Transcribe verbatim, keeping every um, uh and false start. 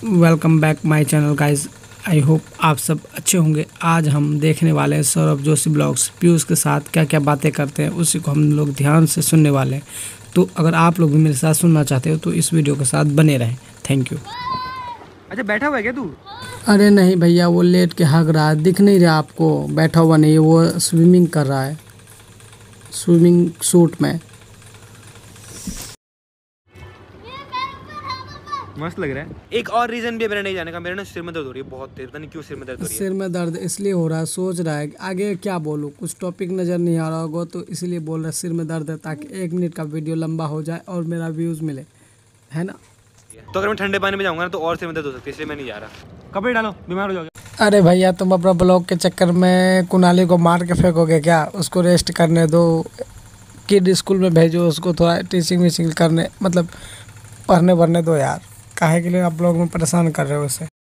Welcome back my channel guys. I hope आप सब अच्छे होंगे। आज हम देखने वाले हैं सौरभ जोशी ब्लॉग्स। पीयूष के साथ क्या क्या बातें करते हैं उसी को हम लोग ध्यान से सुनने वाले हैं। तो अगर आप लोग भी मेरे साथ सुनना चाहते हो तो इस वीडियो के साथ बने रहें। Thank you. अच्छा बैठा हुआ है क्या तू? अरे नहीं भैया, वो लेट के हग रहा है, दिख नहीं रहा आपको? बैठा हुआ नहीं है, वो स्विमिंग कर रहा है, स्विमिंग सूट में। मस्त लग रहा है। एक और रीजन भी है मेरा नहीं जाने का, मेरा ना सिर में दर्द हो रही है बहुत तेज, पता नहीं क्यों सिर में दर्द हो रही है। सिर में दर्द इसलिए हो रहा है, सोच रहा है कि आगे क्या बोलूँ, कुछ टॉपिक नज़र नहीं आ रहा होगा तो इसलिए बोल रहा है सिर में दर्द है, ताकि एक मिनट का वीडियो लंबा हो जाए और मेरा व्यूज़ मिले, है ना। तो अगर मैं ठंडे पानी में जाऊंगा ना तो और सिर में दर्द हो सकती है, इसलिए मैं नहीं जा रहा। कपड़े डालो, बीमार हो जाओगे। अरे भैया, तुम अपना ब्लॉग के चक्कर में कुनाली को मार के फेंकोगे क्या? उसको रेस्ट करने दो, किड स्कूल में भेजो उसको, थोड़ा टीचिंग वीचिंग करने, मतलब पढ़ने वढ़ने दो यार। काहे के लिए आप ब्लॉग में परेशान कर रहे हो उसे?